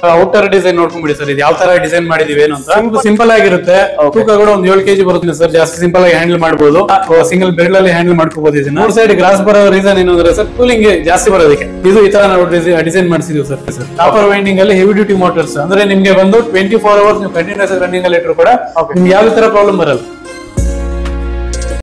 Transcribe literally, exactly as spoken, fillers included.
Outer design ನೋಡ್ಕೊಂಡ್ಬಿಡಿ sir, ಇದು ಯಾವ ತರ ಡಿಸೈನ್ ಮಾಡಿದೀವಿ ಏನು ಅಂತ. ಸಿಂಪಲ್ ಆಗಿರುತ್ತೆ, ತೂಕ ಕೂಡ ಒಂದ್ ಏಳು ಕೆಜಿ ಬರುತ್ತೆ ಸರ್. ಜಾಸ್ತಿ ಸಿಂಪಲ್ ಆಗಿ ಹ್ಯಾಂಡಲ್ ಮಾಡಬಹುದು, ಸಿಂಗಲ್ ಬೆರಳಲ್ಲಿ ಹ್ಯಾಂಡಲ್ ಮಾಡ್ಕೋಬಹುದು. ಇದನ್ನ ಮೂರ್ ಸೈಡ್ ಗ್ರಾಸ್ ಬರೋ ರೀಸನ್ ಏನು ಅಂದ್ರೆ ಸರ್, ಕೂಲಿಂಗ್ ಜಾಸ್ತಿ ಬರೋದಕ್ಕೆ ಇದು ಈ ತರ ನಾವು ಡಿಸೈನ್ ಮಾಡಿಸಿದೀವಿ ಸರ್. ಕಾಪರ್ ವೈಂಡಿಂಗ್ ಅಲ್ಲಿ ಹೆವಿ ಡ್ಯೂಟಿ ಮೋಟರ್ಸ್ ಅಂದ್ರೆ ನಿಮ್ಗೆ ಬಂದು ಟ್ವೆಂಟಿ ಫೋರ್ ಅವರ್ಸ್ ನೀವು ಕಂಟಿನ್ಯೂಸ್ ರನ್ನಿಂಗ್ ಅಲ್ಲಿ ಇಟ್ಟರು ಕೂಡ ನಿಮ್ಗೆ ಯಾವ ತರ ಪ್ರಾಬ್ಲಮ್ ಬರಲ್ಲ.